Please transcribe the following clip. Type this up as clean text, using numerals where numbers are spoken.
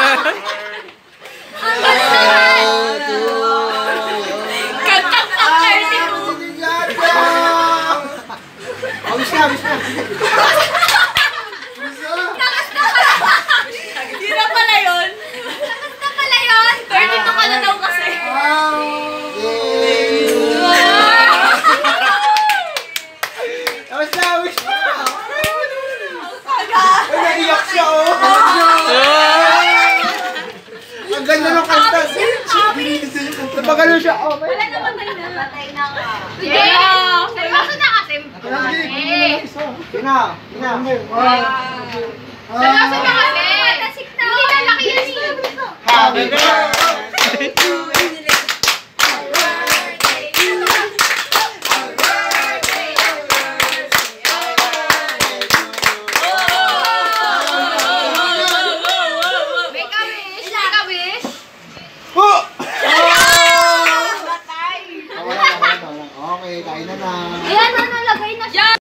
Ang ganda! Kantang top 32! Awis na! Hirap pala yun. Tapos na pala yun. 32 ka na daw kasi. Awis na! Ay, naiyak siya, oh! Ang ganda ng kanta! Napagano siya, oh! Wala na patay na. Patay na ka. Sige! Seryoso na kasi. Hina! Seryoso na kasi. Hindi na laki yan eh. Happy birthday!